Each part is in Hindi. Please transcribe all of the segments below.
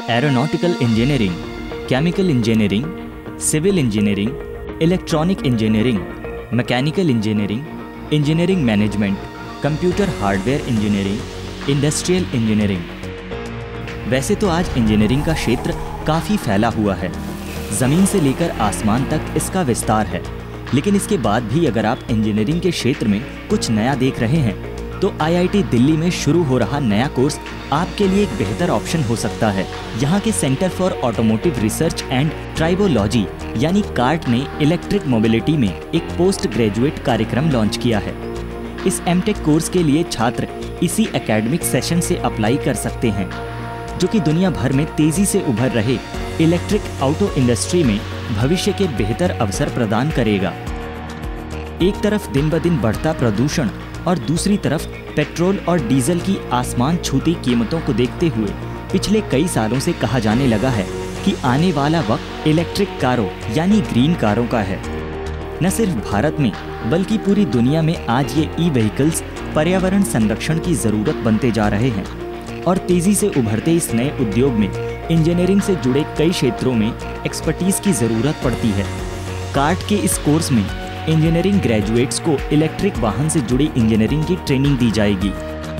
Aeronautical engineering, chemical engineering, civil engineering, electronic engineering, mechanical engineering, engineering management, computer hardware engineering, industrial engineering. वैसे तो आज इंजीनियरिंग का क्षेत्र काफ़ी फैला हुआ है, ज़मीन से लेकर आसमान तक इसका विस्तार है। लेकिन इसके बाद भी अगर आप इंजीनियरिंग के क्षेत्र में कुछ नया देख रहे हैं तो IIT दिल्ली में शुरू हो रहा नया कोर्स आपके लिए एक बेहतर ऑप्शन हो सकता है। यहाँ के centre for automotive research and tribology यानी कार्ट ने इलेक्ट्रिक मोबिलिटी में एक पोस्ट ग्रेजुएट कार्यक्रम लॉन्च किया है। इस एमटेक कोर्स के लिए छात्र इसी एकेडमिक सेशन से अप्लाई कर सकते हैं, जो कि दुनिया भर में तेजी से उभर रहे इलेक्ट्रिक ऑटो इंडस्ट्री में भविष्य के बेहतर अवसर प्रदान करेगा। एक तरफ दिन ब दिन बढ़ता प्रदूषण और दूसरी तरफ पेट्रोल और डीजल की आसमान छूती कीमतों को देखते हुए पिछले कई सालों से कहा जाने लगा है कि आने वाला वक्त इलेक्ट्रिक कारों यानी ग्रीन कारों का है। न सिर्फ भारत में बल्कि पूरी दुनिया में आज ये ई-व्हीकल्स पर्यावरण संरक्षण की जरूरत बनते जा रहे हैं और तेजी से उभरते इस नए उद्योग में इंजीनियरिंग से जुड़े कई क्षेत्रों में एक्सपर्टीज की जरूरत पड़ती है। कार्ट के इस कोर्स में इंजीनियरिंग ग्रेजुएट्स को इलेक्ट्रिक वाहन से जुड़ी इंजीनियरिंग की ट्रेनिंग दी जाएगी।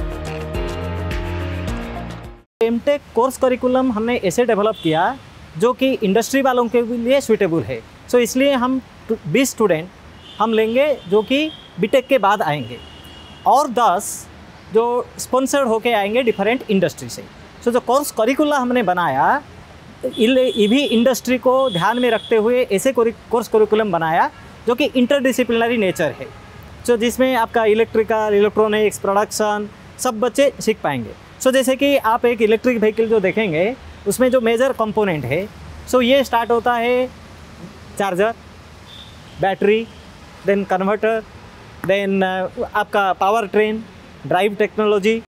एमटेक कोर्स करिकुलम हमने ऐसे डेवलप किया जो कि इंडस्ट्री वालों के लिए सूटेबल है। सो इसलिए हम 20 स्टूडेंट हम लेंगे जो कि बीटेक के बाद आएंगे और 10 जो स्पॉन्सर्ड होके आएंगे डिफरेंट इंडस्ट्री से। सो जो कोर्स करिकुलम हमने बनाया ईवी इंडस्ट्री को ध्यान में रखते हुए ऐसे कोर्स करिकुलम बनाया जो कि इंटरडिसिप्लिनरी नेचर है। सो जिसमें आपका इलेक्ट्रिकल, इलेक्ट्रॉनिक्स, प्रोडक्शन सब बच्चे सीख पाएंगे। सो जैसे कि आप एक इलेक्ट्रिक व्हीकल जो देखेंगे उसमें जो मेजर कंपोनेंट है, सो ये स्टार्ट होता है charger, battery, then converter, then आपका पावर ट्रेन, ड्राइव टेक्नोलॉजी।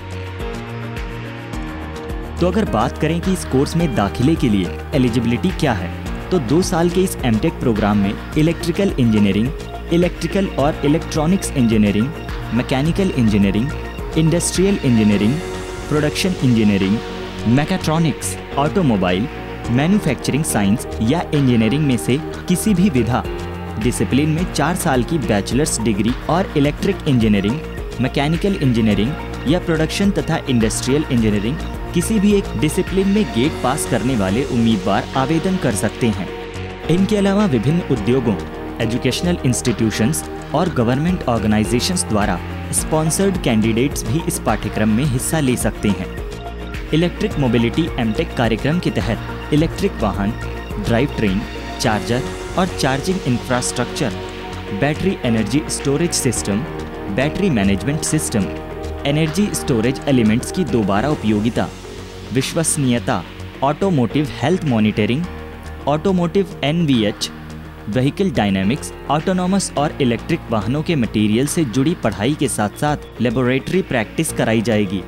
तो अगर बात करें कि इस कोर्स में दाखिले के लिए एलिजिबिलिटी क्या है, तो 2 साल के इस एमटेक प्रोग्राम में इलेक्ट्रिकल इंजीनियरिंग, इलेक्ट्रिकल और electronics engineering, mechanical engineering, industrial engineering, production engineering, mechatronics, automobile, manufacturing science या इंजीनियरिंग में से किसी भी विधा डिसिप्लिन में 4 साल की बैचलर्स डिग्री और इलेक्ट्रिक इंजीनियरिंग, मैकेनिकल इंजीनियरिंग या प्रोडक्शन तथा इंडस्ट्रियल इंजीनियरिंग किसी भी एक डिसिप्लिन में गेट पास करने वाले उम्मीदवार आवेदन कर सकते हैं। इनके अलावा विभिन्न उद्योगों, एजुकेशनल इंस्टीट्यूशंस और गवर्नमेंट ऑर्गेनाइजेशंस द्वारा स्पॉन्सर्ड कैंडिडेट्स भी इस पाठ्यक्रम में हिस्सा ले सकते हैं। इलेक्ट्रिक मोबिलिटी एमटेक कार्यक्रम के तहत इलेक्ट्रिक वाहन, ड्राइव ट्रेन, चार्जर और charging infrastructure, battery energy storage system, battery management system, energy storage elements की दोबारा उपयोगिता, विश्वसनीयता, automotive health monitoring, automotive NVH, vehicle dynamics, autonomous और इलेक्ट्रिक वाहनों के मटेरियल से जुड़ी पढ़ाई के साथ साथ लेबोरेटरी प्रैक्टिस कराई जाएगी।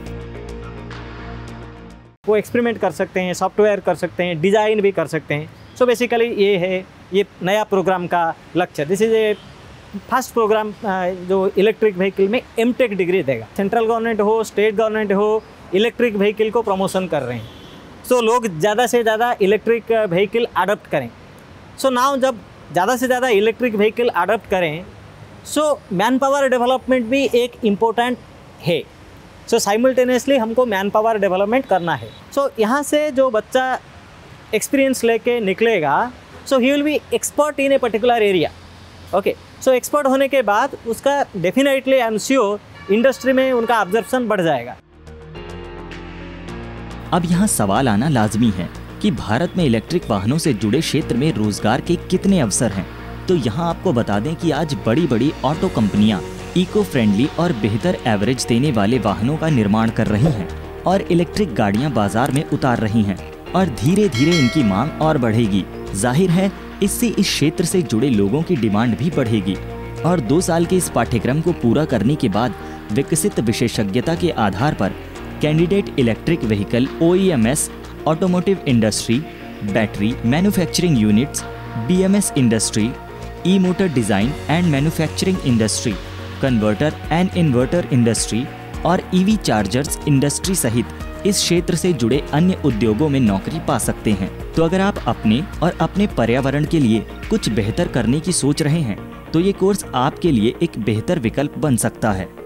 वो एक्सपेरिमेंट कर सकते हैं, सॉफ्टवेयर कर सकते हैं, डिज़ाइन भी कर सकते हैं। सो बेसिकली ये नया प्रोग्राम का लक्ष्य। This is a first program जो इलेक्ट्रिक व्हीकल में एमटेक डिग्री देगा। सेंट्रल गवर्नमेंट हो, स्टेट गवर्नमेंट हो, इलेक्ट्रिक व्हीकल को प्रमोशन कर रहे हैं। सो लोग ज़्यादा से ज़्यादा इलेक्ट्रिक व्हीकल अडॉप्ट करें। सो नाउ जब ज़्यादा से ज़्यादा इलेक्ट्रिक व्हीकल अडॉप्ट करें, सो मैन पावर डेवलपमेंट भी एक इम्पोर्टेंट है। सो साइमल्टेनियसली हमको मैन पावर डेवलपमेंट करना है। सो यहाँ से जो बच्चा एक्सपीरियंस लेके निकलेगा, so he will be expert in a particular area. Okay, so expert होने के बाद उसका definitely I am sure industry में उनका ऑब्जर्वेशन बढ़ जाएगा। अब यहाँ सवाल आना लाजमी है कि भारत में इलेक्ट्रिक वाहनों से जुड़े क्षेत्र में रोजगार के कितने अवसर हैं। तो यहाँ आपको बता दें कि आज बड़ी बड़ी ऑटो कंपनियाँ इको फ्रेंडली और बेहतर एवरेज देने वाले वाहनों का निर्माण कर रही हैं और इलेक्ट्रिक गाड़ियाँ बाजार में उतार रही हैं और धीरे धीरे इनकी मांग और बढ़ेगी। जाहिर है इससे इस क्षेत्र से जुड़े लोगों की डिमांड भी बढ़ेगी और 2 साल के इस पाठ्यक्रम को पूरा करने के बाद विकसित विशेषज्ञता के आधार पर candidate electric vehicle OEMS, automotive industry, battery manufacturing units, BMS industry, e motor design and manufacturing industry, converter and inverter industry और EV चार्जर्स इंडस्ट्री सहित इस क्षेत्र से जुड़े अन्य उद्योगों में नौकरी पा सकते हैं। तो अगर आप अपने और अपने पर्यावरण के लिए कुछ बेहतर करने की सोच रहे हैं तो ये कोर्स आपके लिए एक बेहतर विकल्प बन सकता है।